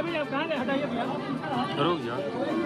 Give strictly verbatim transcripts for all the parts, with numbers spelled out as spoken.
रुक जा।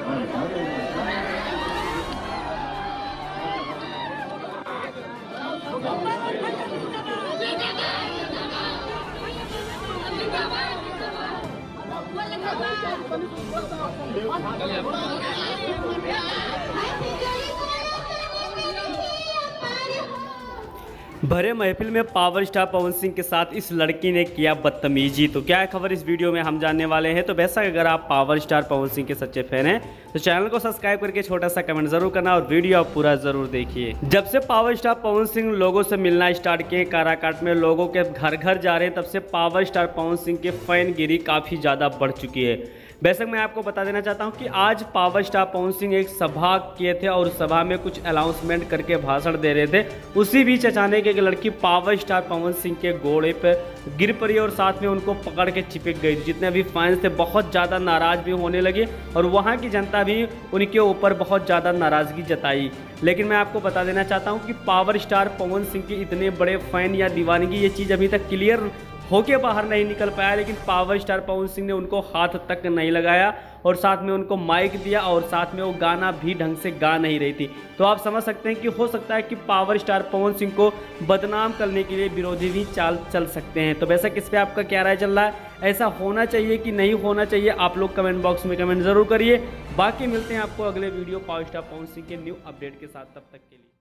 भरे महफिल में पावर स्टार पवन सिंह के साथ इस लड़की ने किया बदतमीजी। तो क्या है खबर इस वीडियो में हम जानने वाले हैं। तो वैसा अगर आप पावर स्टार पवन सिंह के सच्चे फैन हैं तो चैनल को सब्सक्राइब करके छोटा सा कमेंट जरूर करना और वीडियो आप पूरा जरूर देखिए। जब से पावर स्टार पवन सिंह लोगों से मिलना स्टार्ट किए, काराकाट में लोगों के घर घर जा रहे हैं, तब से पावर स्टार पवन सिंह के फैन गिरी काफ़ी ज़्यादा बढ़ चुकी है। वैसे मैं आपको बता देना चाहता हूं कि आज पावर स्टार पवन सिंह एक सभा किए थे और सभा में कुछ अनाउंसमेंट करके भाषण दे रहे थे। उसी बीच अचानक एक लड़की पावर स्टार पवन सिंह के घोड़े पर गिर पड़ी और साथ में उनको पकड़ के चिपक गई। जितने भी फैंस थे बहुत ज़्यादा नाराज़ भी होने लगे और वहाँ की जनता भी उनके ऊपर बहुत ज़्यादा नाराज़गी जताई। लेकिन मैं आपको बता देना चाहता हूँ कि पावर स्टार पवन सिंह के इतने बड़े फैन या दीवानगी ये चीज़ अभी तक क्लियर होके बाहर नहीं निकल पाया, लेकिन पावर स्टार पवन सिंह ने उनको हाथ तक नहीं लगाया और साथ में उनको माइक दिया और साथ में वो गाना भी ढंग से गा नहीं रही थी। तो आप समझ सकते हैं कि हो सकता है कि पावर स्टार पवन सिंह को बदनाम करने के लिए विरोधी भी चाल चल सकते हैं। तो वैसा किस पे आपका क्या राय चल रहा है, ऐसा होना चाहिए कि नहीं होना चाहिए, आप लोग कमेंट बॉक्स में कमेंट जरूर करिए। बाकी मिलते हैं आपको अगले video power star Pawan Singh के न्यू अपडेट के साथ, तब तक के लिए।